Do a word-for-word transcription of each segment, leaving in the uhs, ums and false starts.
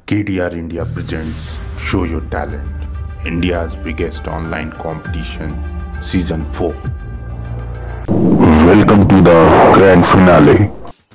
K D R India presents Show Your Talent, India's biggest online competition, Season four. Welcome to the grand finale.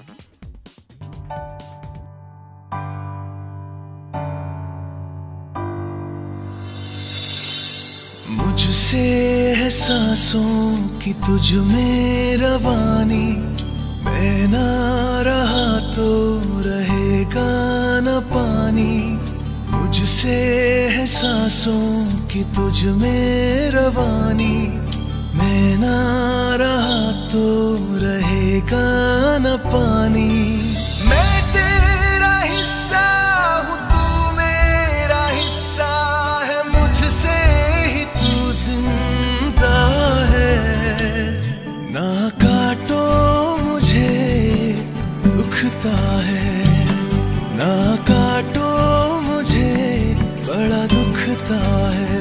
मुझसे है सांसों की तुझ में रवानी, मैं ना रहा तो रहेगा न पानी। मुझसे है सांसों की तुझ में रवानी, मैं ना रहा तो रहेगा न पानी। मैं तेरा हिस्सा हूँ, तू मेरा हिस्सा है, मुझसे ही तू जिंदा है। ना काटो मुझे दुखता है, ना काटो मुझे बड़ा दुखता है।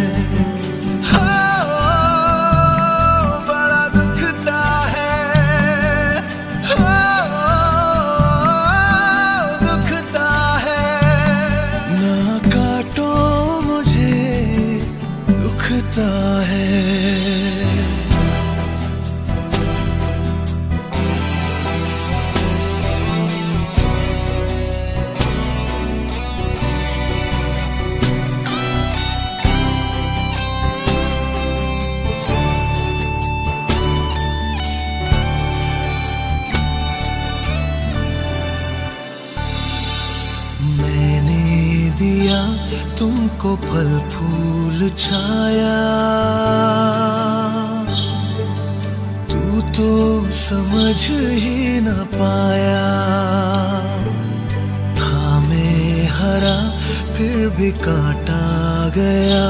मैंने दिया तुमको फल फूल छाया, तू तो समझ ही न पाया। था मैं हरा फिर भी काटा गया,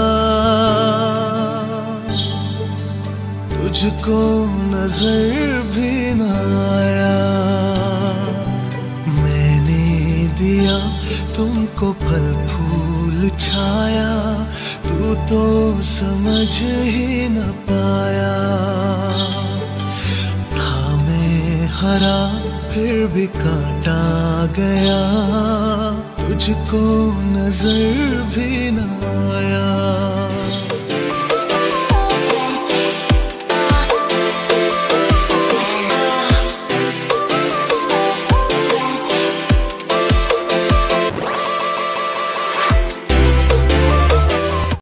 तुझको नजर भी न आया। दिया तुमको फल फूल छाया, तू तो समझ ही न पाया। था मैं हरा फिर भी काटा गया, तुझको नजर भी न आया।